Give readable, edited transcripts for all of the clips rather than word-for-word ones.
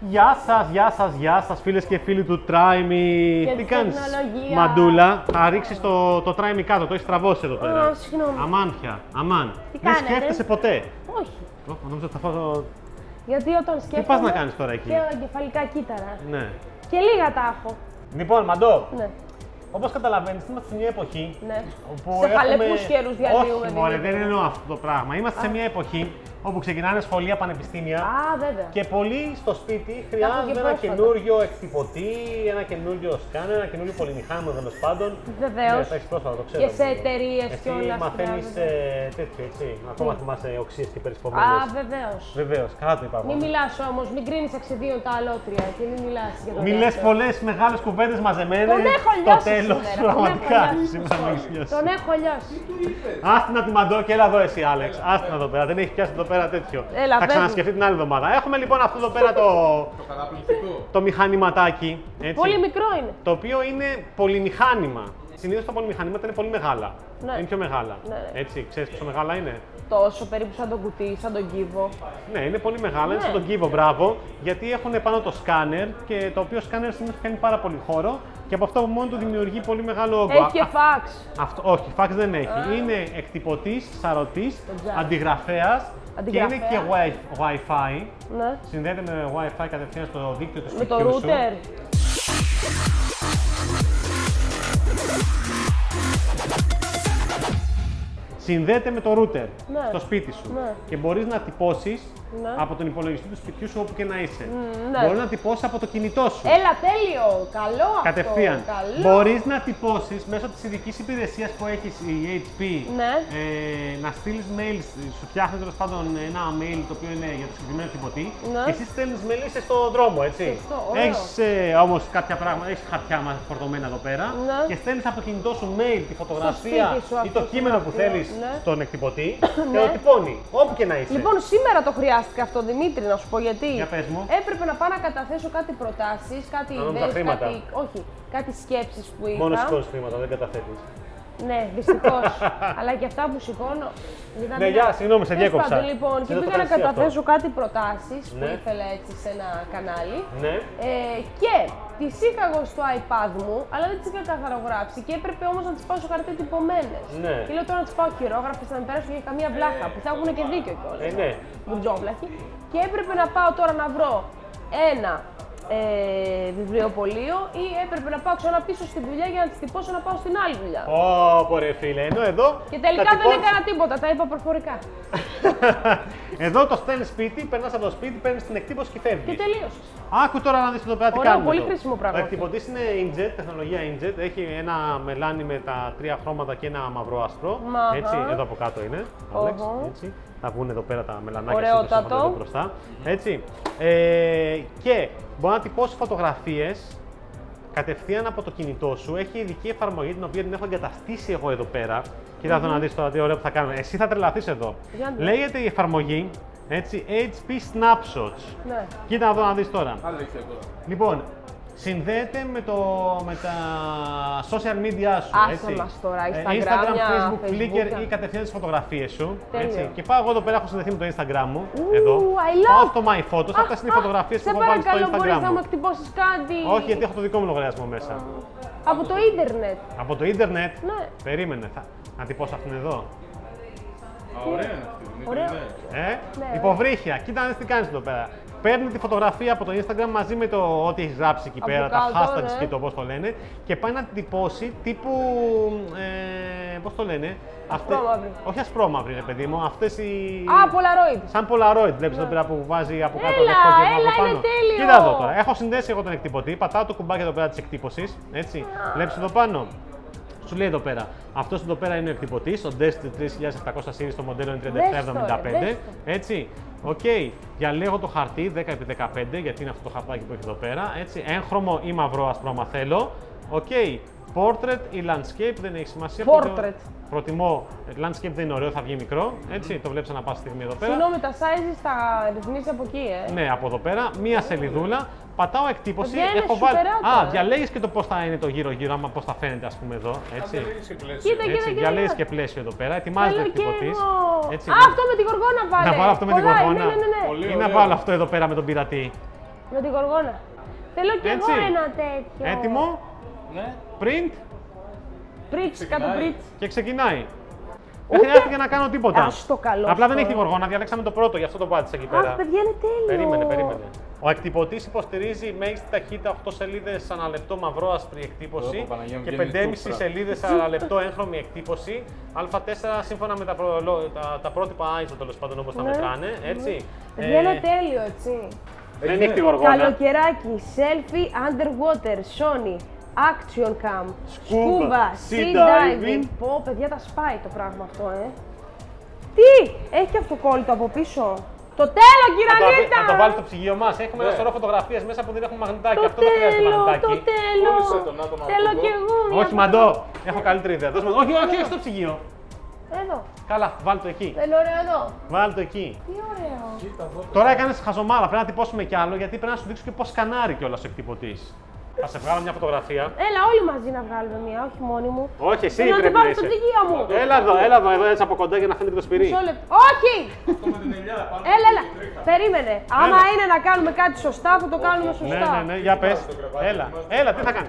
Γεια σας φίλες και φίλοι του Try Me. Τι κάνεις, τεχνολογία. Μαντούλα? Θα ρίξεις το Try Me κάτω, το έχεις τραβώσει εδώ πέρα. Συγγνώμη. Αμάν πια, αμάν. Τι Δεν κάνετε? σκέφτεσαι ποτέ. Όχι. Νόμιζα ότι θα φάω. Γιατί όταν σκέφτομαι. Τι πας να κάνεις τώρα εκεί? Και εγκεφαλικά κύτταρα. Ναι. Και λίγα τα έχω. Λοιπόν, Μαντώ, Ναι. όπως καταλαβαίνεις, είμαστε σε μια εποχή Ναι. όπου Σε χαλεπούς καιρούς διαλύουμε. Όχι, μωρέ, δεν εννοώ αυτό το πράγμα. Είμαστε σε μια εποχή όπου ξεκινάνε σχολεία, πανεπιστήμια. Α, βέβαια. Και πολλοί στο σπίτι έχω χρειάζονται και ένα πρόσφατα. καινούριο εκτυπωτή, ένα καινούριο σκάνερ, ένα καινούριο πολυμηχάνημα τέλος πάντων. Βεβαίως. Ναι, θα έχεις πρόσφατα, το ξέρω. Και σε εταιρείες Εσύ και όλα αυτά. μαθαίνεις τέτοιο, έτσι. Ακόμα θυμάσαι οξύες και Α, περισπομένες. βεβαίως. Βεβαίως, καλά το είπα. Μην μιλάς όμως, μην κρίνεις αξιδίων τα αλότρια και μην μιλάς για το Μην λες δεύτερο. πολλές μεγάλες κουβέντες μαζεμένες. Τον έχω Στο λιώσει τέλος, σήμερα, πραγματικά. τον έχω λιώσει. Σήμερα με έχεις λιώσει. Τον έχω λιώσει. Άστι να τη Μαντώ και έλα εδώ εσύ, Άλεξ. Άστι να εδώ πέρα. Δεν έχει πιάσει εδώ πέρα τέτοιο. Έλα, Θα πες ξανασκεφτεί την άλλη εβδομάδα. Έχουμε λοιπόν αυτό εδώ πέρα το μηχανηματάκι. Έτσι, Πολύ μικρό είναι. το οποίο είναι πολυμηχάνημα. Συνήθως τα πολυμηχανήματα είναι πολύ μεγάλα. Ναι. Είναι πιο μεγάλα. Ναι. Έτσι, ξέρεις πόσο μεγάλα είναι? Τόσο περίπου σαν τον κουτί, σαν τον κύβο. Ναι, είναι πολύ μεγάλα, είναι Ναι. σαν τον κύβο, μπράβο. Γιατί έχουν πάνω το σκάνερ και το οποίο σκάνερ συνήθως κάνει πάρα πολύ χώρο και από αυτό μόνο του δημιουργεί πολύ μεγάλο όγκο. Έχει και φάξ. Όχι, φάξ δεν έχει. Είναι εκτυπωτής, σαρωτής, τζάκι. αντιγραφέας και είναι και Wi-Fi. Ναι. Συνδέεται με Wi-Fi κατευθείαν στο δίκτυο του Με σπιτιού το σου. router. Συνδέεται με το router Ναι. στο σπίτι σου Ναι. και μπορείς να τυπώσεις Ναι. από τον υπολογιστή του σπιτιού σου όπου και να είσαι. ναι. Μπορείς να τυπώσεις από το κινητό σου. Έλα, τέλειο. Καλό αυτό. Κατευθείαν. Καλό. Μπορείς να τυπώσεις μέσω της ειδικής υπηρεσίας που έχεις η HP, Ναι. να στείλεις mail, σου φτιάχνει τέλος πάντων ένα mail το οποίο είναι για το συγκεκριμένο τυπωτή Ναι. και εσύ στέλνεις mail, είσαι στον δρόμο, έτσι. Σωστό, ωραίο. Έχεις όμως κάποια πράγματα, έχεις χαρτιά φορτωμένα εδώ πέρα Ναι. και στέλνεις από το κινητό σου mail τη φωτογραφία σπίτι σου ή το αυτό κείμενο το που γραφείο. θέλεις Ναι. στον εκτυπωτή και Ναι. το τυπώνει, όπου και να είσαι. Λοιπόν, σήμερα το χρειάστηκα αυτό, Δημήτρη, να σου πω γιατί. Για πες μου. Έπρεπε να πάω να καταθέσω κάτι προτάσεις, κάτι νόμιζα ιδέες, χρήματα. όχι, κάτι σκέψεις που είχα. Μόνο σηκώνεις χρήματα, δεν καταθέτεις. Ναι, δυστυχώς. Αλλά και αυτά που σηκώνω. Ναι, γεια, συγγνώμη, σε Τέλος διέκοψα. πάντων, λοιπόν, και Δεν το πήγα να κάνεις εσύ καταθέσω αυτό. κάτι προτάσεις που Ναι. ήθελα έτσι σε ένα κανάλι. Ναι. Και τις είχα εγώ στο iPad μου, αλλά δεν τις είχα καθαρογράψει και έπρεπε όμως να τις πάω στο χαρτί τυπωμένες. Ναι. Και λέω τώρα να τις πάω χειρόγραφες, να μην περάσουν για καμία βλάχα, που θα έχουν και δίκιο κιόλας. Ναι. Μπουτζόβλαχοι. Και έπρεπε να πάω τώρα να βρω ένα βιβλιοπωλείο ή έπρεπε να πάω ξανά πίσω στη δουλειά για να τις τυπώσω να πάω στην άλλη δουλειά. Ω, ρε φίλε, ενώ εδώ. Και τελικά τα δεν τυπώνεις- έκανα τίποτα, τα είπα προφορικά. Εδώ το στέλνεις σπίτι, περνάς από το σπίτι, παίρνεις την εκτύπωση και φεύγεις. Και τελείωσε. Άκου τώρα να δεις εδώ πέρα τι Ωραίο, κάνουμε πολύ εδώ. χρήσιμο πράγμα. Ο εκτυπωτής είναι inkjet, τεχνολογία inkjet. Έχει ένα μελάνι με τα τρία χρώματα και ένα μαύρο άσπρο. Μαχα. Έτσι, εδώ από κάτω είναι. Άλεξ, Οχο. έτσι. Θα βγουν εδώ πέρα τα μελανάκια Ωραιότατο. εδώ μπροστά. Έτσι. Και μπορεί να τυπώσει φωτογραφίες κατευθείαν από το κινητό σου. Έχει ειδική εφαρμογή την οποία την έχω εγκαταστήσει εγώ εδώ πέρα. Κοίτα εδώ να δεις τώρα τι ωραίο που θα κάνουμε. Εσύ θα τρελαθείς εδώ. Για να δω. Λέγεται η εφαρμογή έτσι, HP Snapshots. Ναι. Κοίτα εδώ να δεις τώρα. Άλλο έχει εδώ. Λοιπόν, συνδέεται με τα social media σου. Άσε έτσι. μας τώρα, Instagram, Instagram, Facebook, Facebook, Flickr ή κατευθείαν τις φωτογραφίες σου. Τέλειο. Έτσι. Και πάω εγώ εδώ πέρα, έχω συνδεθεί με το Instagram μου. Ου, Εδώ. I love. Πάω στο My Photos, αυτές είναι οι φωτογραφίες που Σε έχω βάλει στο παρακαλώ, μπορείς Instagram να μου μου. εκτυπώσεις κάτι. Όχι, γιατί έχω το δικό μου λογαριασμό μέσα. Από το ίντερνετ. Από το ίντερνετ. Ναι. Περίμενε. Να τυπώσω αυτήν εδώ. Α, ωραία είναι αυτή. Δημήτρη, Ωραίο. ναι. Ναι. Υποβρύχια. Κοίτα να δεις τι κάνεις εδώ πέρα. Παίρνει τη φωτογραφία από το Instagram μαζί με το ό,τι έχει γράψει εκεί Από πέρα, τα κάτω, hashtags ναι. και το πώς το λένε, και πάει να την τυπώσει τύπου. Πώς το λένε. Ασπρόμαυρη. Όχι ασπρόμαυρη, ρε παιδί μου, αυτές οι. Α, Polaroid. Σαν Polaroid, βλέπεις εδώ πέρα που βάζει από κάτω Έλα, λευκό και έλα, από πάνω. είναι τέλειο. Κοίτα εδώ τώρα. Έχω συνδέσει εγώ τον εκτυπωτή, πατάω το κουμπάκι εδώ πέρα της εκτύπωσης. Έτσι. Βλέπεις εδώ πάνω. Σου λέει εδώ πέρα. Αυτό εδώ πέρα είναι ο εκτυπωτής, ο Destiny 3700 series, το μοντέλο είναι 3775. δες το. Έτσι. Οκ. Διαλέγω το χαρτί 10x15, γιατί είναι αυτό το χαρτάκι που έχει εδώ πέρα. Έτσι. Έγχρωμο ή μαυρό άσπρο, άμα θέλω. Οκ. Portrait ή landscape, δεν έχει σημασία. Portrait. Προτιμώ. Landscape δεν είναι ωραίο, θα βγει μικρό. Έτσι. Το βλέπεις ανά πάσα στιγμή εδώ πέρα. Συγγνώμη, τα sizes τα ρυθμίσει από εκεί, Ναι, από εδώ πέρα, μία σελιδούλα. Πατάω εκτύπωση. Παιδιά, είναι Έχω βάλει. σουπεράκο, Διαλέγεις και το πώς θα είναι το γύρω-γύρω, άμα πώς θα φαίνεται, ας πούμε εδώ. Έτσι. Διαλέγεις και πλαίσιο. Κοίτα, Έτσι, κοίτα, διαλέγεις κοίτα. και πλαίσιο εδώ πέρα. Ετοιμάζεται ο εκτυπωτής. Έτσι, Α, αυτό με τη γοργόνα βάλε. να βάλω αυτό με την Κολλάει, γοργόνα. Ναι. Πολύ Ή να ωραίο. βάλω αυτό εδώ πέρα με τον πειρατή. Με την γοργόνα. Θέλω κι εγώ Έτσι. ένα τέτοιο. Έτοιμο. Ναι. Print. Πρίτς, κάτω Ξεκινάει. πρίτς. Και ξεκινάει. Δεν χρειάστηκε να κάνω τίποτα. Ας το καλό Απλά δεν στο. έχει γοργόνα, διαλέξαμε το πρώτο, γι' αυτό το πάτησα εκεί πέρα. Αχ, παιδιά, είναι τέλειο. Περίμενε. Ο εκτυπωτής υποστηρίζει μέγιστη ταχύτητα 8 σελίδες ανά λεπτό μαυρόασπρη εκτύπωση Ω, Παναγία μου, και βγαίνει 5,5 τούπρα. σελίδες ανά λεπτό έγχρωμη εκτύπωση. Α4 σύμφωνα με τα πρότυπα ISO, τέλος πάντων, όπως τα Ναι. μετράνε. Έτσι. Παιδιά, είναι τέλειο, έτσι. Δεν έχει τη γοργόνα. Καλοκαιράκι, selfie underwater, Sony, action cam, scuba, sea diving. Πω, παιδιά, τα σπάει το πράγμα αυτό, Τι, έχει και αυτοκόλλητο από πίσω. Το τέλο, Κυρανίτα! Να το βάλει στο ψυγείο μας. Έχουμε ένα σωρό φωτογραφίες μέσα που δεν έχουν μαγνητάκι. Το Αυτό δεν χρειάζεται τέλο, μαγνητάκι. το τέλο. Πούλησε τον άτομο Θέλω αυτό. κι εγώ μια Όχι, Μαντό, έχω καλύτερη ιδέα. Όχι στο ψυγείο. Εδώ. Καλά, βάλ το εκεί. Δεν είναι ωραίο εδώ. Βάλ το εκεί. Τι ωραίο. Κοίτα εδώ. Τώρα έκανε χαζομάρα. Πρέπει να τυπώσουμε κι άλλο γιατί πρέπει να σου δείξω και πώ σκανάρει κιόλα ο εκτυπωτής. Θα σε βγάλω μια φωτογραφία. Έλα, όλοι μαζί να βγάλουμε μια, όχι μόνοι μου. Όχι, εσύ Θέλω να την πρέπει να βάλω στο είσαι. ψυγείο μου. Έλα εδώ, έτσι από κοντά για να φαίνεται και το σπυρί. Μισό λεπτό. Όχι! Αυτό με την ελιά πάνω. Έλα. Περίμενε. Άμα είναι να κάνουμε κάτι σωστά, θα το κάνουμε σωστά. Ναι, για πες. Έλα, τι θα κάνει.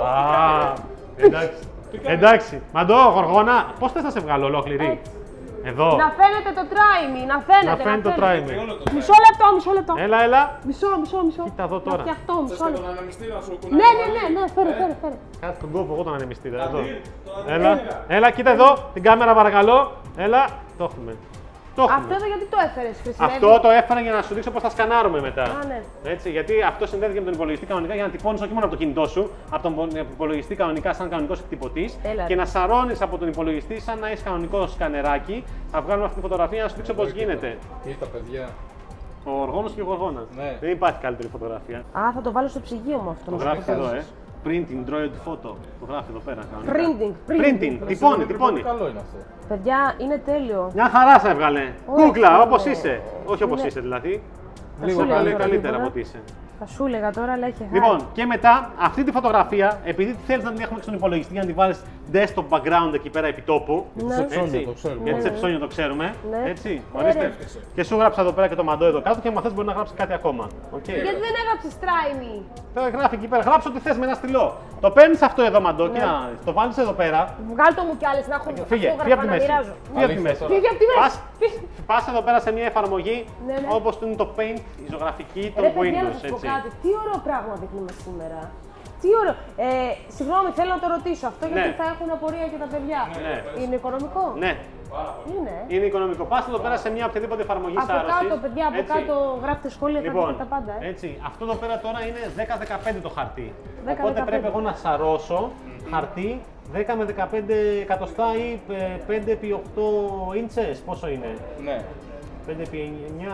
Εντάξει. Μαντώ, Γοργόνα, πώς θες να σε βγάλω ολόκληρη. Έτσι. Εδώ. Να φαίνεται το τράιμι, να φαίνεται. Να φαίνεται το τράιμι. Μισό λεπτό. Έλα. Μισό. Κοίτα εδώ τώρα. Να φτιαχτώ, Θες μισό και λεπτό. τον ανεμιστήρα να σου κουνάει. Ναι, φέρε. Κάτσε τον κόπο, εγώ τον ανεμιστήρα. Εδώ. το Έλα, κοίτα εδώ, την κάμερα παρακαλώ. Έλα, το έχουμε. Αυτό εδώ γιατί το έφερες, χρησιμεύει. Αυτό το έφερα για να σου δείξω πώς θα σκανάρουμε μετά. Α, ναι. Έτσι, γιατί αυτό συνδέεται και με τον υπολογιστή κανονικά για να τυπώνεις όχι μόνο από το κινητό σου, από τον υπολογιστή κανονικά σαν κανονικός εκτυπωτής Έλα, και ρε. να σαρώνεις από τον υπολογιστή σαν να έχεις κανονικό σκανεράκι. Θα βγάλουμε αυτή τη φωτογραφία να σου δείξω πώς γίνεται. Κοίτα, παιδιά. Ο Οργόνος και ο Γοργόνας. Ναι. Δεν υπάρχει καλύτερη φωτογραφία. Α, θα το βάλω στο ψυγείο μου αυτό. Το να γράφει το εδώ, κάνεις. Printing, droid photo. Το γράφει εδώ πέρα. κανονικά. Printing. Τυπώνει. Καλό είναι αυτό. Παιδιά, είναι τέλειο. Μια χαρά σε έβγαλε. Ωραία, Κούκλα, ωραία. όπως είσαι. Όχι όπως Ναι. είσαι δηλαδή. Θα Λίγο σου έλεγα τώρα καλύτερα τίποτα. από ό,τι είσαι. Θα σου έλεγα τώρα, αλλά έχει χάρη. Λοιπόν, και μετά αυτή τη φωτογραφία, επειδή θέλεις να την έχουμε και στον υπολογιστή για να την βάλεις desktop background εκεί πέρα επί τόπου. Ναι. Σε ψώνιο Έτσι. το ξέρουμε. Γιατί Ναι. σε ψώνιο το ξέρουμε. Ναι. Έτσι. Ωραία. Ορίστε. Και σου γράψα εδώ πέρα και το μαντό εδώ κάτω και αν θες μπορεί να γράψει κάτι ακόμα. Οκ. Γιατί δεν έγραψες τράιμι. Τώρα γράφει εκεί πέρα. Γράψε ό,τι θες με ένα στυλό. Το παίρνεις αυτό εδώ μαντό και το βάλεις εδώ πέρα. Βγάλ' το μου κι άλλες να έχω Φύγε από αυτόγραφα τη να μέση. μοιράζω. Φύγε από τη μέση. Φύγε από τη μέση. Πας εδώ πέρα σε μια εφαρμογή Ναι, ναι. όπως είναι το Paint, η ζωγραφική, το Ρε παιδιά, να Windows. σας πω Έτσι. κάτι. Τι ωραίο πράγμα δείχνουμε σήμερα. Τι ωραίο. Συγγνώμη, θέλω να το ρωτήσω αυτό γιατί Ναι. θα έχουν απορία και τα παιδιά. Ναι. Είναι οικονομικό. Ναι, Είναι. είναι οικονομικό. Πας εδώ πέρα σε μια οποιαδήποτε εφαρμογή Από σάρωσης. κάτω, παιδιά, από Έτσι. κάτω γράφτε σχόλια, θα Λοιπόν, δείτε τα πάντα. έτσι, αυτό εδώ πέρα τώρα είναι 10-15 το χαρτί. 10-15. Οπότε πρέπει εγώ να σαρώσω χαρτί 10 με 15 εκατοστά ή 5 επί 8 ίντσες. Πόσο είναι, Ναι. 5 επί 9.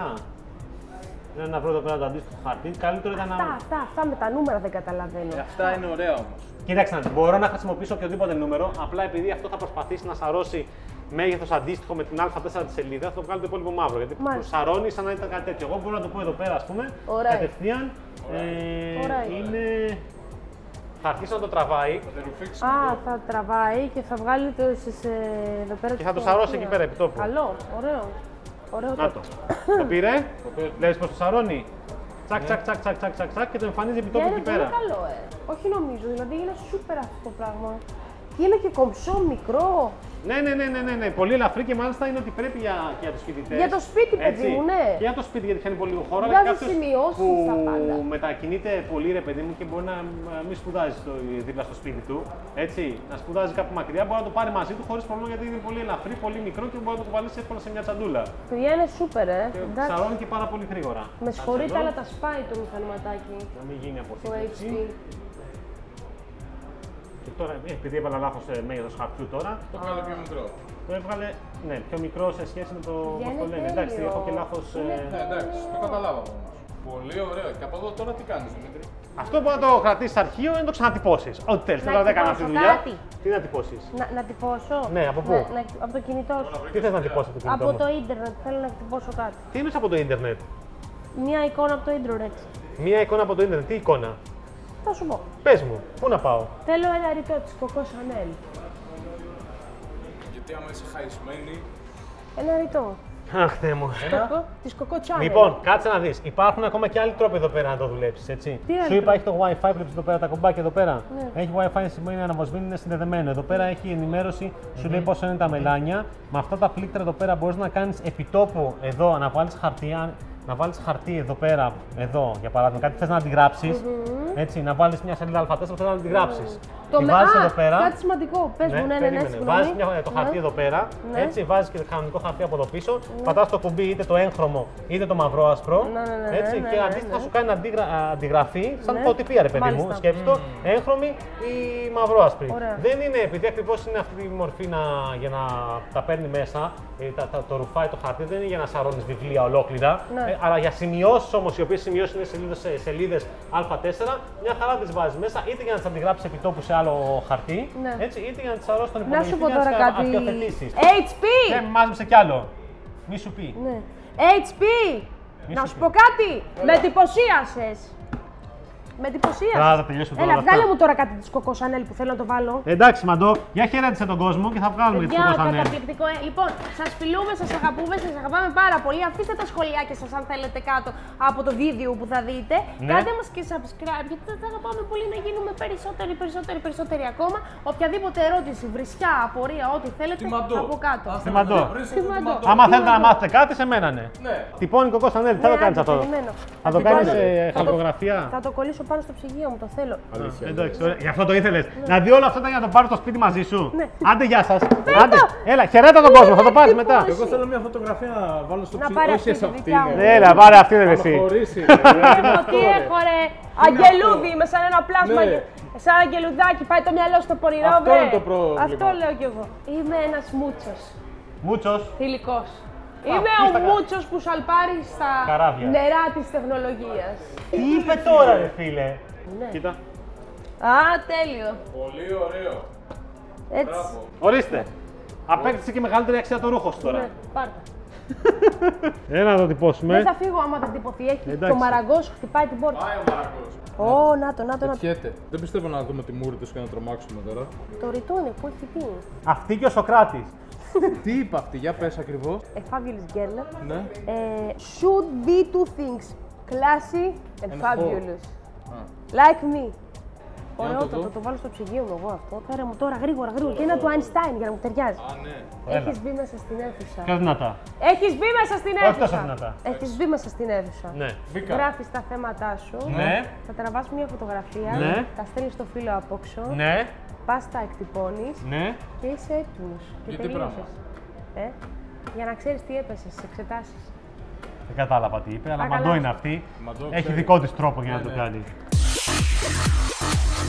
Δεν να βρω εδώ πέρα το αντίστοιχο χαρτί. Καλύτερο ήταν να. Αυτά με τα νούμερα δεν καταλαβαίνω. Αυτά είναι ωραία όμως. Κοίταξε να δεις, μπορώ να χρησιμοποιήσω οποιοδήποτε νούμερο, απλά επειδή αυτό θα προσπαθήσει να σαρώσει μέγεθος αντίστοιχο με την Α4 τη σελίδα, θα το βγάλω το υπόλοιπο μαύρο. Γιατί Μάλιστα. σαρώνει σαν να ήταν κάτι τέτοιο. Εγώ μπορώ να το πω εδώ πέρα, ας πούμε, Ωραία. κατευθείαν. Ωραία. Είναι. Θα αρχίσει να το τραβάει Θα το ρουφήξεις. Α, θα τραβάει και θα βγάλει το εδώ πέρα. και θα το σαρώσει εκεί πέρα επί τόπου. Καλό, ωραίο. Ωραίο Να το. Το πήρε, βλέπεις πως το σαρώνει. Τσακ, Ναι. τσακ και το εμφανίζει επί Και τόπου είναι εκεί πολύ πέρα. καλό, Όχι νομίζω, δηλαδή είναι σούπερ αυτό το πράγμα. Και είναι και κομψό, μικρό. Ναι. Πολύ ελαφρύ και μάλιστα είναι ότι πρέπει για τους φοιτητές. Για το σπίτι, παιδί έτσι, μου, ναι. Και για το σπίτι γιατί πιάνει πολύ λίγο χώρο. αλλά Βγάζει κάποιος σημειώσεις που τα πάντα. μετακινείται πολύ ρε παιδί μου και μπορεί να μην σπουδάζει δίπλα στο σπίτι του. Έτσι, να σπουδάζει κάπου μακριά, μπορεί να το πάρει μαζί του χωρίς πρόβλημα γιατί είναι πολύ ελαφρύ, πολύ μικρό και μπορεί να το κουβαλήσει εύκολα σε μια τσαντούλα. Παιδιά είναι σούπερ, Και εντάξει. σαρώνει και πάρα πολύ γρήγορα. Με συγχωρείτε, Κάτσε αλλά εδώ, τα σπάει το μηχανηματάκι. να μην γίνει Το αποθήκευση. HP. Και τώρα, επειδή έβαλα λάθος μέγεθος χαρτιού τώρα, Το βγάλε πιο μικρό. το έβγαλε πιο μικρό σε σχέση με το Για πώς είναι το λένε. Εντάξει, τέλειο. έχω και λάθος. Ναι, εντάξει, το καταλάβαμε όμως. Πολύ ωραίο. Και από εδώ τώρα τι κάνεις, Δημήτρη. Αυτό μπορεί να το κρατήσει αρχείο ή να το ξανατυπώσει. Ό,τι θέλει. Να Τώρα δεν έκανα αυτή τη τυπώσω δουλειά. κάτι. Τι να τυπώσει. Να τυπώσω. Ναι, από πού? Από το κινητό σου. Τι θε να τυπώσει από το κινητό Από μου? το ίντερνετ θέλω να τυπώσω κάτι. Τι είναι από το ίντερνετ. Μια εικόνα από το ίντερνετ. Μία εικόνα από το ίντερνετ. Τι εικόνα. Θα σου πω. Πες μου, πού να πάω. Θέλω ένα ρητό της Coco Chanel. Γιατί άμα είσαι χαϊσμένη, Ένα ρητό. Αχ, Θεέ μου. Τη Coco Channel. Λοιπόν, κάτσε να δεις. Υπάρχουν ακόμα και άλλοι τρόποι εδώ πέρα να το δουλέψεις, έτσι. Τι Σου είπα, έχει το Wi-Fi, βλέπεις εδώ πέρα τα κομπάκια εδώ πέρα. Έχει Wi-Fi, σημαίνει αναβοσβήνει, είναι συνδεδεμένο. Εδώ πέρα έχει ενημέρωση, σου λέει πόσο είναι τα μελάνια. Με αυτά τα πλήκτρα εδώ πέρα μπορείς να κάνεις επιτόπου εδώ, να βάλεις χαρτί. Να βάλεις χαρτί εδώ πέρα, εδώ για παράδειγμα, κάτι θες να αντιγράψεις. Έτσι, να βάλεις μια σελίδα Α4 που θες να αντιγράψεις. Το βάζεις εδώ πέρα. Κάτι σημαντικό. Πες μου, ναι. Βάζεις το χαρτί εδώ πέρα, έτσι, βάζεις και το κανονικό χαρτί από εδώ πίσω, πατάς το κουμπί είτε το έγχρωμο είτε το μαυρόασπρο, έτσι, και αντίστοιχα σου κάνει αντιγραφή, σαν φωτοτυπία ρε παιδί μου, σκέψου το, έγχρωμη ή μαυρόασπρη. Δεν είναι, επειδή ακριβώς είναι αυτή η μορφή για να τα παίρνει μέσα, το ρουφάει το χαρτί, δεν είναι για να σαρώνεις βιβλία ολόκληρα, αλλά για σημειώσεις όμως, οι οποίες σημειώσεις είναι σελίδες Α4, μια χαρά τις βάζεις μέσα, είτε για να τις αντιγράψεις επιτόπου σε άλλο χαρτί, έτσι, είτε για να τις σαρώσεις στον υπολογιστή να για να τις αρχιοθετήσεις. HP! Μάζεψε κι άλλο. Μη σου πει. Ναι. HP! Να σου πω κάτι! Με εντυπωσίασες! Με εντυπωσίασες. Άρα, θα τελειώσω τώρα. Έλα, βγάλε μου τώρα κάτι της Coco Chanel που θέλω να το βάλω. Εντάξει, Μαντώ, για χαιρέτησε τον κόσμο και θα βγάλουμε τη Coco Chanel. Καταπληκτικό. Λοιπόν, σας φιλούμε, σας αγαπούμε, σας αγαπάμε πάρα πολύ. Αφήστε τα σχολιάκια σας αν θέλετε κάτω από το βίντεο που θα δείτε. Κάντε μας και subscribe γιατί θα αγαπάμε πολύ να γίνουμε περισσότεροι ακόμα. Οποιαδήποτε ερώτηση, βρισιά, απορία, ό,τι θέλετε από κάτω. Στη Μαντώ. Άμα θέλετε να μάθετε κάτι, σε μένα ναι. Τυπώνει Coco Chanel, τι θα το κάνεις αυτό? Θα το κάνεις χαρτογραφία? Θα το κολλήσω πάνω στο ψυγείο μου, το θέλω. Εντάξει, γι' αυτό το ήθελες. Δηλαδή όλο αυτό ήταν για να το πάρεις στο σπίτι μαζί σου. Ναι. Άντε, γεια σας. Άντε, έλα, χαιρέτα τον κόσμο, θα το πάρεις μετά. Εγώ θέλω μια φωτογραφία να βάλω στο ψυγείο. πάρει Όχι αυτή σε τη αυτή. δικιά μου. Έλα, πάρε αυτή ρε εσύ. Τι έχω ρε, αγγελούδι με σαν ένα πλάσμα. Σαν αγγελουδάκι, πάει το μυαλό στο πονηρό, Αυτό είναι το πρόβλημα. Αυτό λέω κι εγώ. Είμαι ένας μούτσος. Μούτσος. Θηλυκός. Είμαι ο μούτσος που σαλπάρει στα καράβια. νερά της τεχνολογίας. Τι είπε τώρα, ρε φίλε. Κοίτα. Α, τέλειο. Πολύ ωραίο. Έτσι. Ορίστε. Απέκτησε και μεγαλύτερη αξία το ρούχο σου τώρα. Ναι, πάρτα. Έλα να το τυπώσουμε. Δεν θα φύγω άμα δεν τυπωθεί. Έχει Εντάξει. το μαραγκός, χτυπάει την πόρτα. Πάει ο Μαραγκός. Ω, να το. Πιέται. Δεν πιστεύω να δούμε τη μούρη τους και να τρομάξουμε τώρα. Το ρητό είναι, που έχει πει. Αυτή και ο Σοκράτης. Τι είπα αυτή, για πες ακριβώς. A fabulous girl. Ναι. Should be two things. Classy and And fabulous. Like me. Ωραιότατο, το βάλω στο ψυγείο μου εγώ αυτό. Φέρε μου τώρα γρήγορα. Και ένα του Einstein για να μου ταιριάζει. Α, ναι. Έχεις μπει μέσα στην αίθουσα. Πιο δυνατά. Έχεις μπει μέσα στην Όχι τόσο αίθουσα. δυνατά. Έχεις μπει μέσα στην αίθουσα. Ναι. Μπήκα. Γράφεις τα θέματά σου. Ναι. Θα τραβάς μια φωτογραφία. Ναι. Τα στέλνεις στο φύλλο απόξω. Ναι. Πας τα εκτυπώνεις. Ναι. Και είσαι έτοιμος. Και Για τι τελείωσες. Για να ξέρεις τι έπεσες στις εξετάσεις. Δεν κατάλαβα τι είπε, αλλά καλά. Μαντώ είναι αυτή. Μαντώ, Έχει ξέρει. δικό της τρόπο για να Ναι, το ναι. κάνει.